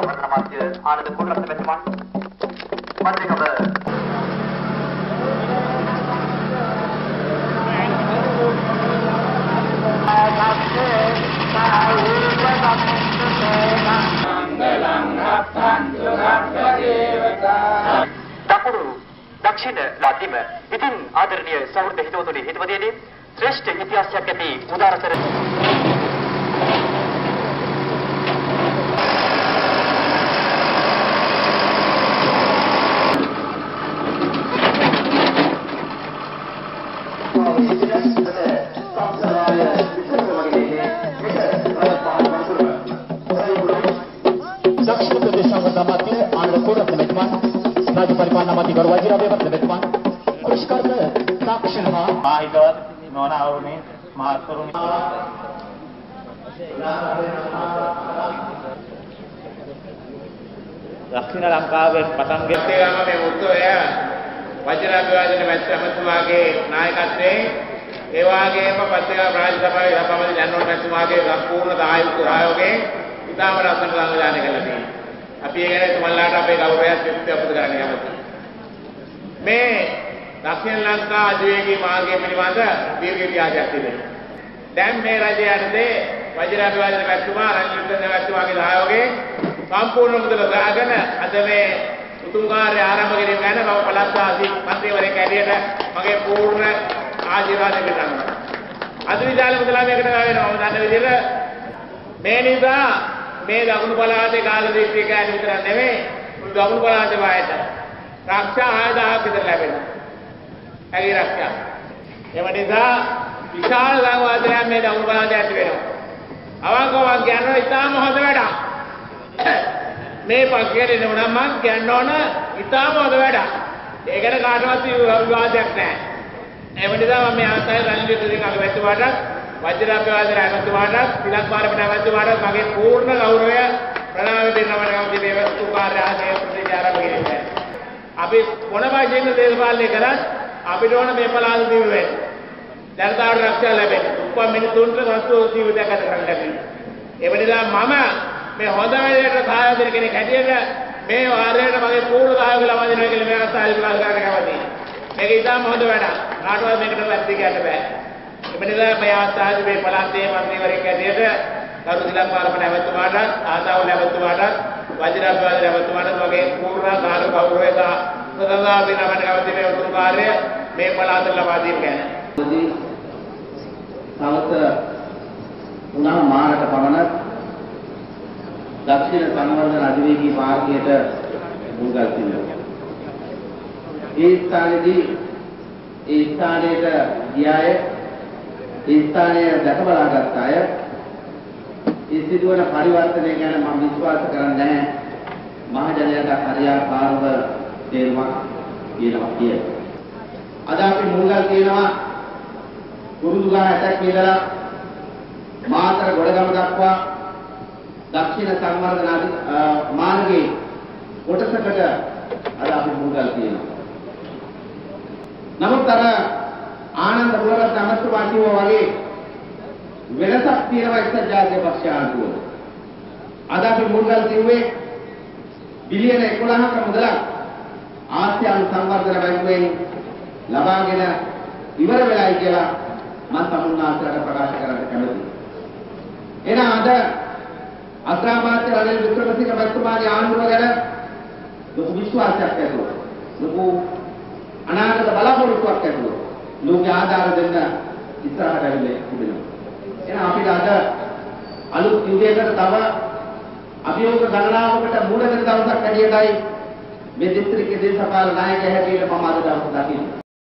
සංවර්ධන අමාත්‍ය ආනන්ද කුලරත්න මැතිතුමන් මන්ත්‍රීකම दक्षिण लातिम इतिन आदरणीय सौहृद हितवතුනි හිතවදිනේ ශ්‍රේෂ්ඨ ඉතිහාසයක් ඇති උදාරතර दक्षिण प्रदेश संवर्धन अमात्य आनंद කුලරත්න මැතිතුමන් राज्य परिपालन अमात्य गौरव वजीराबेवत मැතිතුමන් पुरस्कार साक्षर माहितවත් නොනවුනේ මහත්තුරුනි දක්ෂිණ ලංකාවේ පටන් ගෙත්තේගම මේ මුත්තෝය වජිරාභිවාදන මැතිතුමාගේ නායකත්වයේ ඒ වගේම පත්තිකා රාජ්‍ය සභාවේ සභාපති ජනරල් මැතිතුමාගේ සම්පූර්ණ සහයෝගයෙන් ඉතාම ලස්සන සංවිධානය කළා තියෙනවා. අපි ඒ ගැන තුමන්ලාට අපේ ගෞරවයත් ප්‍රතිපද කරන්න කැමතියි. මේ දක්ෂිණ ලංකා අධිවේගී මාර්ගය පිළිබඳ දීර්ඝ ඉතිහාසයක් තිබෙනවා. දැන් මේ රජය යටතේ වජිරාභිවාදන මැතිතුමා රංජිත් මැතිතුමාගේ සහයෝගයෙන් සම්පූර්ණ මුදල සොයාගෙන අද මේ උතුම් කාර්ය ආරම්භ කිරීම ගැන මම පළාත් වාසී මන්ත්‍රීවරයෙක් ඇරියට මගේ පූර්ණ ආශිර්වාදය දෙනවා. අද විශාල මුදලක් මේකට ගාවෙනවා. මම දන්න විදිහට මේ නිසා මේ දකුණු පළාතේ කාල දිස්ත්‍රික්කයන් විතර නෙමෙයි මුළු දකුණු පළාතේ වායට රක්ෂා 6000ක් විතර ලැබෙනවා. ඇයි රක්ෂා? ඒ නිසා විශාල සංවාදයක් මේ දකුණු පළාතේ ඇති වෙනවා. අවංකව කියනවා ඉතාම හොඳ වැඩක්. මේ පක්ෂයට එනවනම් මම කියන්න ඕන ඉතාම හොඳ වැඩක්. ඒ ගැන කාටවත් විවාදයක් නැහැ. ඒ නිසා මම මේ ආතයි රණජිත් දෙවියන්ගේ මැතිතුමාට වජිරාභිවාදන මැතිතුමාට තිලක් පාරමිත මැතිතුමාට මගේ පූර්ණ ගෞරවය ප්‍රණාමය දෙන්නවට කැමති මේ වස්තු කාර්ය ආදී ප්‍රතිචාර පිළිගන්නේ. අපි මොන වශයෙන් දේශපාලනය කරත් අපිට ඕන මේ පළාත දිවෙන්නේ. ජනතාවට රක්ෂා ලැබෙන්නේ. උපන් මිනිසුන්ට සතුටු ජීවිතයක් ගත කරන්න ලැබෙන්නේ. ඒ නිසා මම මේ හොඳ වැඩේට සහාය දෙන කෙනෙක් හැටියට මේ වාරයට මගේ පූර්ණ සහයෝගය ලබා දෙනවා කියලා මම අත්හරින්න කරන්න කැමතියි. මේක ඉතාම හොඳ වැඩක්. කාටවත් මේකට වැරදි කියන්න බෑ. ඒ නිසා මේ ආස්ථාවේ මේ පළාතේ මන්ත්‍රීවරයෙක් හැටියට කරු තිලක් පාරමිත මැතිතුමාට ආදාව මැතිතුමාට වජිරාභිවාදන මැතිතුමාට මගේ පූර්ණ කාර්ය ගෞරවය සදා දිනවන කවදි මේ උතුම් කාර්ය මේ පළාතට ලබා දීම ගැන. තවත උනා මාරක පමණ දක්ෂිණ සංවර්ධන අධිවේගී මාර්ගයට මුල්ගල් තිබෙනවා. ඒ ස්ථානයේදී ඒ ස්ථානයට ගියාය ඒ ස්ථානය දැක බලාගත් අය ඒ සිදුවන පරිවර්තනය ගැන මම විශ්වාස කරන්නේ නැහැ මහජනයාට හරියාකාරව තේරුමක් තියෙනවා කියලා. අද අපි මුල්ගල් කියනවා කුරුඳුගහ ඇටක් ඉඳලා මාතර ගොඩගම දක්වා දක්ෂිණ සංවර්ධන මාර්ගයේ කොටසකට අද අපි මුල්ගල් කියනවා. නමුත් අර ආනන්ද කුලරත්න අමතුමා කිව්වා වගේ වෙනසක් තියෙනවා එක්සත් ජාතික පක්ෂ ආණ්ඩුව. අද අපි මුල්ගල් කිව්වේ බිලියන 11ක මුදලක් ආසියානු සංවර්ධන බැංකුවෙන් ලබාගෙන ඉවර වෙලායි කියලා මම තමුන්නාන්සලට ප්‍රකාශ කරන්න කැමතියි. එහෙනම් අද අග්‍රාමාත්‍ය රනිල් වික්‍රමසිංහ මැතිතුමාගේ ආණ්ඩුව ගැන ලොකු විශ්වාසයක් ඇතුව ලොකු අනාගත බලාපොරොත්තුවක් ඇතුව ලෝක ආධාර දෙන්න ඉස්සරහට ඇවිල්ලා තිබෙනවා. එහෙනම් අපිට අද අලුත් යුගයකට තව අභියෝග ගණනාවකට මුහුණ දෙන දවසක් ඇදියටයි මේ දිස්ත්‍රික්කයේ දේශපාලන නායකයා හැටියට මම අද දවස් දකින්නේ.